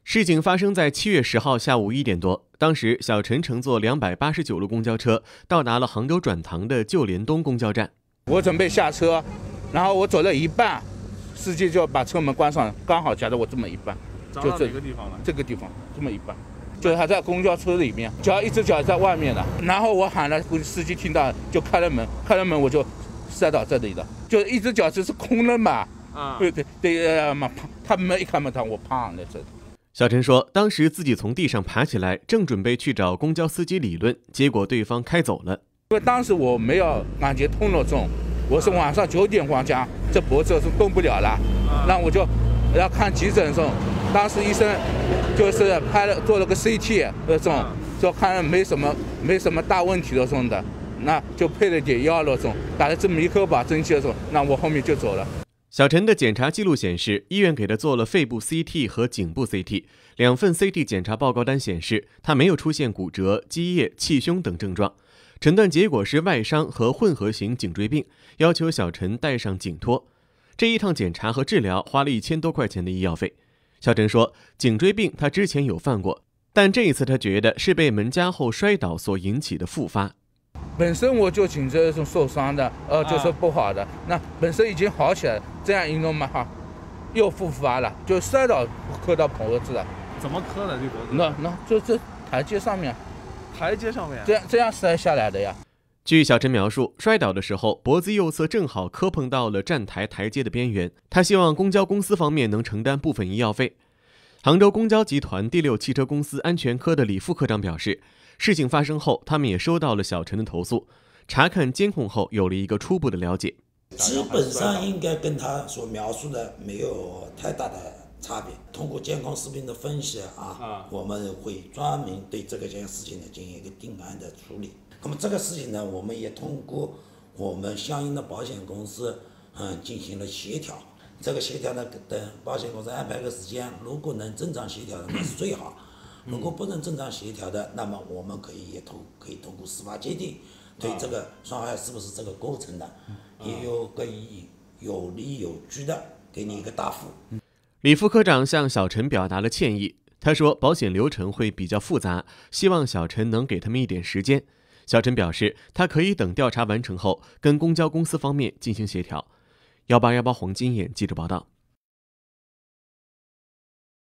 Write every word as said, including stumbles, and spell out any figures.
事情发生在七月十号下午一点多，当时小陈乘坐两百八十九路公交车到达了杭州转塘的旧联东公交站。 我准备下车，然后我走了一半，司机就把车门关上，刚好夹着我这么一半。 就这个地方呢？ 这个地方这么一半，就是还在公交车里面，脚一只脚在外面的。然后我喊了，司机听到就开了门，开了门我就摔倒这里了，就一只脚只是空了嘛。啊，对对对嘛，他们一开门，他我砰在这里。 小陈说，当时自己从地上爬起来，正准备去找公交司机理论，结果对方开走了。 因为当时我没有感觉痛了重，我是晚上九点光讲，这脖子是动不了了，那我就要看急诊的时候，当时医生就是拍了做了个 C T 那种，说看没什么没什么大问题的这种的，那就配了点药了这种，打了这么一颗把针剂的时候，那我后面就走了。 小陈的检查记录显示，医院给他做了肺部 C T 和颈部 C T， 两份 C T 检查报告单显示，他没有出现骨折、积液、气胸等症状，诊断结果是外伤和混合型颈椎病，要求小陈戴上颈托。这一趟检查和治疗花了一千多块钱的医药费。小陈说，颈椎病他之前有犯过，但这一次他觉得是被门夹后摔倒所引起的复发。 本身我就颈椎是受伤的，呃，就是不好的。那本身已经好起来了，这样一弄嘛哈，又复发了，就摔倒磕到脖子了。 怎么磕的这脖子？ 那那就这台阶上面， 台阶上面， 这样这样摔下来的呀。 据小陈描述，摔倒的时候，脖子右侧正好磕碰到了站台台阶的边缘。他希望公交公司方面能承担部分医药费。杭州公交集团第六汽车公司安全科的李副科长表示，事情发生后，他们也收到了小陈的投诉，查看监控后有了一个初步的了解。 基本上应该跟他所描述的没有太大的差别。通过监控视频的分析啊，我们会专门对这个件事情呢进行一个定案的处理。那么这个事情呢，我们也通过我们相应的保险公司嗯进行了协调。这个协调呢，等保险公司安排个时间，如果能正常协调的那是最好。如果不能正常协调的，那么我们可以也通可以通过司法鉴定，对这个伤害是不是这个构成的，也有可以有理有据的给你一个答复。 李副科长向小陈表达了歉意，他说保险流程会比较复杂，希望小陈能给他们一点时间。小陈表示，他可以等调查完成后跟公交公司方面进行协调。幺八幺八黄金眼记者报道。